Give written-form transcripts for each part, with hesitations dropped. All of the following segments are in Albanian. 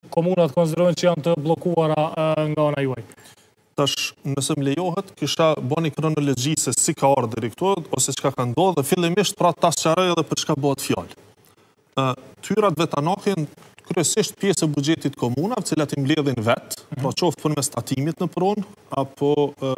komunat konsiderojnë që janë të bllokuara nga ana juaj? Tash, nëse më lejohet, kisha bëni kronologji se si ka ardhur deri këtu ose çka ka ndodhur dhe fillimisht pra ta sqaroj edhe për çka bëhet fjalë. Tyrat vetanake kryesisht pjesë e buxhetit komunave, të cilat I mbledhin vet, pra qoftë përmes tatimit në pronë apo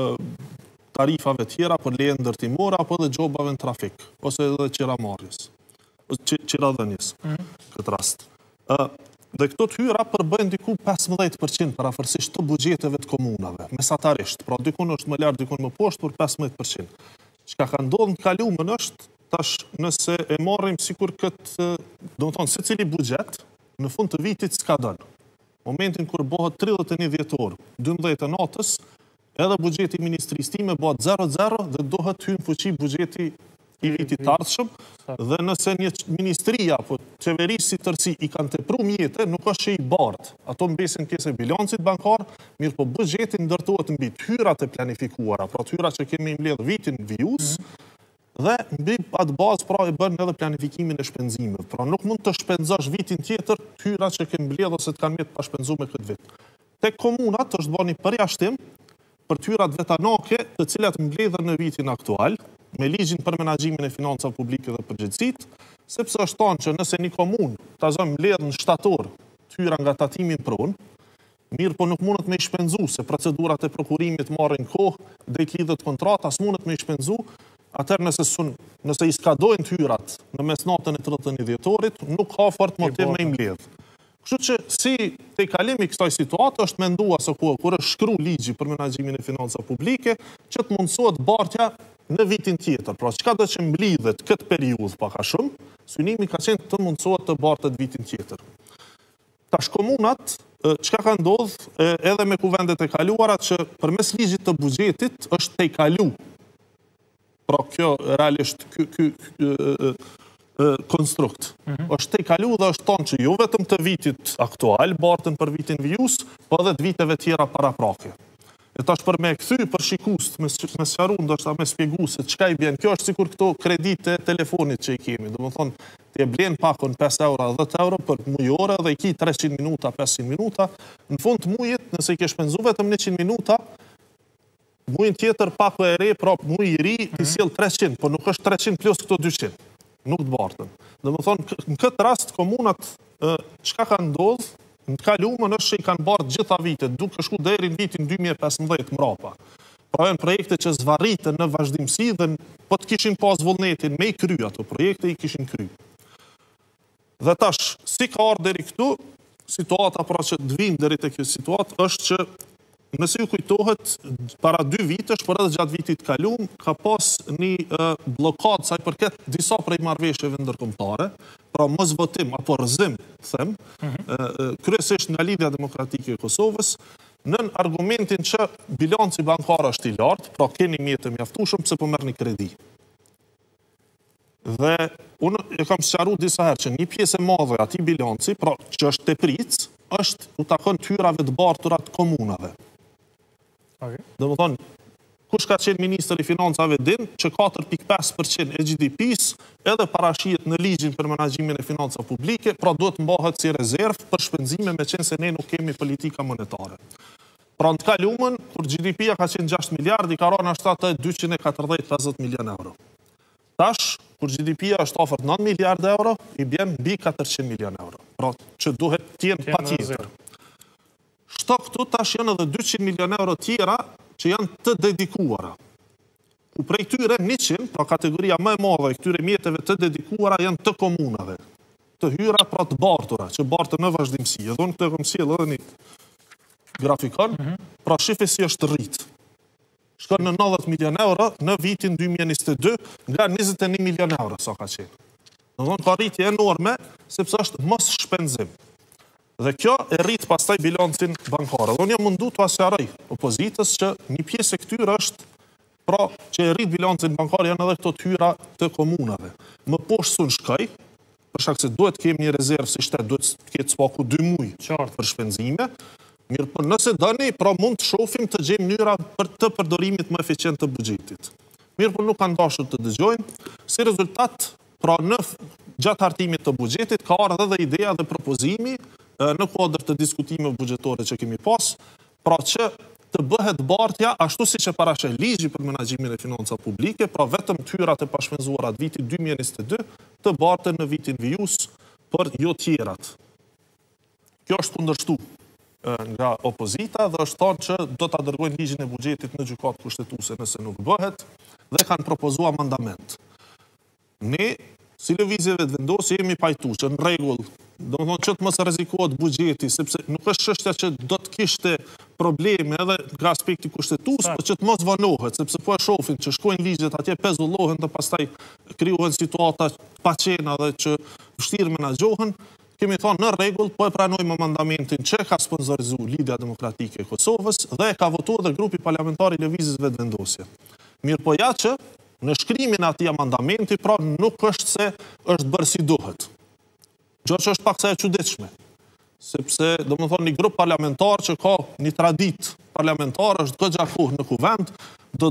tarifave tjera për leje ndërtimore apo edhe gjobave në trafik ose edhe qiramarrjes. Qiradhënies këtë rast. Dhe këto hyra përbëjnë diku 15% parafërsisht të buxheteve të komunave, mesatarisht, pra dikun është më lart, dikun më poshtë, por 15%. Çka ka ndodhur në kaluamën është, tash nëse e marrim sikur këtë, domethënë secili buxhet në fund të vitit s'ka dhënë. Momentin kur bëhet 31 dhjetor, 12 natës, edhe buxheti I ministrisë time bëhet 0-0 dhe dohet hyn fuqi buxheti I vitit të ardhshëm, dhe nëse një ministri apo qeverisë si tërësi I kanë tepruar mjete, nuk është që I bardh. Ato mbesin pjesë e bilancit bankar, mirë po buxheti ndërtohet mbi hyrat e planifikuara, pra hyrat që kemi mbledhur vitin vijus, dhe mbi atë bazë pra e bën edhe planifikimin e shpenzimeve. Pra nuk mund të shpenzosh vitin tjetër hyrat që kemi mbledhur ose të kanë mjet pa shpenzuar me këtë vit. Tek komunat është bëni përjashtim për hyrat vetanake, të cilat mbledhen në vitin aktual, me ligjin për menaxhimin e financave publike dhe përgjegjësitë, sepse është thonë që nëse një komunë ta zon mbledh në shtator hyra nga tatimi në pronë, mirë po nuk mundet me I shpenzu, se procedurat e prokurimit marrin kohë, drejt lidhet kontrata, as mundet me I shpenzu, atëherë nëse I skadojnë hyrat në mesnatën e 31 dhjetorit, nuk ka fort motiv me I mbledh. Kështu që si te kalimi I kësaj situate është menduar se kur është shkruar ligji për menaxhimin e financave publike, që të mundsohet bartja në vitin tjetër. Pra çka do që mblidhet këtë periudhë pak a shumë, synimi ka qenë të mundsohet të bartet vitin tjetër. Tash komunat, çka ka ndodhur edhe me kuvendet e kaluara që përmes ligjit të buxhetit është tejkalu. Pra kjo realisht konstrukt. Është tejkalu dhe është thonë që jo vetëm të vitit aktual, bartën për vitin vijus, po edhe të viteve tjera paraprake. E tash për me kthy për shikust, me sqaruar ndoshta me shpjegu se çka I bën. Kjo është sikur këto kredite telefonit që I kemi. Domethënë, ti e blen pakun 5 euro, 10 euro për mujore dhe I ki 300 minuta, 500 minuta. Në fund të mujit, nëse I ke shpenzuar vetëm 100 minuta, mujin tjetër paku e re, pra muji I ri, ti sjell 300, por nuk është 300 plus këto 200. Nuk të bartën. Domethënë, në këtë rast komunat çka ka ndodhur në kaluamën është që I kanë bardhë gjitha vitet, duke shku deri në vitin 2015 mrapa. Pra janë projekte që zvarritën në vazhdimsi dhe po të kishin pas vullnetin me I kry ato projekte, I kishin kry. Dhe tash, si ka ardhur deri këtu, situata pra që të vim deri te kjo situatë është që nëse ju kujtohet, para 2 vitesh, por edhe gjatë vitit kaluam, ka pas një blokadë sa I përket disa prej marrëveshjeve ndërkombëtare, pra mos votim apo rrëzim, them, kryesisht nga Lidhja Demokratike e Kosovës, nën argumentin që bilanci bankar është I lartë, pra keni mjete mjaftueshëm pse po merrni kredi. Dhe unë e kam sqaruar disa herë që një pjesë e madhe e atij bilanci, pra që është tepric, është u takon hyrave të bartura të komunave. Domethënë, kush ka qenë ministër I financave din që 4.5% e GDP-s edhe parashihet në ligjin për menaxhimin e financave publike, pra duhet mbahet si rezervë për shpenzime me qenë se ne nuk kemi politika monetare. Pra në të kaluamën, kur GDP-ja ka qenë 6 miliardë, I ka rënë ashtu 240-50 milion euro. Tash, kur GDP-ja është afër 9 miliardë euro, I bjen mbi 400 milion euro. Pra që duhet të jenë patjetër. Shto këtu tash janë edhe 200 milion euro tjera që janë të dedikuara. Ku prej tyre 100, pra kategoria më e madhe e këtyre mjeteve të dedikuara janë të komunave. Të hyra pra të bartura, që bartën në vazhdimsi. Edhe unë këtë e kam sjellë edhe një grafikon, pra shifi si është rrit. Shkon në 90 milion euro në vitin 2022 nga 21 milion euro sa ka qenë. Domethënë ka rritje enorme sepse është mos shpenzim. Dhe kjo e rrit pastaj bilancin bankar. Dhe unë jam mundu të sqaroj opozitës që një pjesë e këtyre është pra që e rrit bilancin bankar janë edhe këto hyra të komunave. Më poshtë sun shkoj, për shkak se duhet kemi një rezervë si shtet, duhet të ketë spaku 2 muaj për shpenzime. Mirë, por nëse doni, pra mund të shohim të gjejmë mënyra për të përdorimit më eficient të buxhetit. Mirë, por nuk kanë dashur të dëgjojnë. Si rezultat, pra në gjatë hartimit të buxhetit ka ardhur edhe ideja dhe propozimi në kuadër të diskutimeve buxhetore që kemi pas, pra që të bëhet bartja ashtu siç e parashë ligji për menaxhimin e financat publike, pra vetëm tyrat e pashpenzuara të vitit 2022 të barten në vitin vijus për jo tjerat. Kjo është kundërshtu nga opozita dhe është thonë që do ta dërgojnë ligjin e buxhetit në gjykatë kushtetuese nëse nuk bëhet dhe kanë propozuar amandament. Ne, si lëvizje vetëvendosje, jemi pajtuar që në rregull, domethënë që të mos rrezikohet buxheti, sepse nuk është çështja që do të kishte probleme edhe nga aspekti kushtetues, por që të mos vonohet, sepse po e shohin që shkojnë ligjet atje, pezullohen dhe pastaj krijohen situata paqena dhe që vështirë menaxhohen. Kemi thonë në rregull, po e pranojmë amandamentin që ka sponsorizuar Lidhja Demokratike e Kosovës dhe e ka votuar dhe grupi parlamentar i Lëvizjes Vetëvendosje. Mirë po ja që në shkrimin e atij amandamenti, pra nuk është se është bërë si duhet. Gjë që është pak sa e çuditshme, sepse domethënë një grup parlamentar që ka një traditë parlamentar është goxha kohë në kuvend,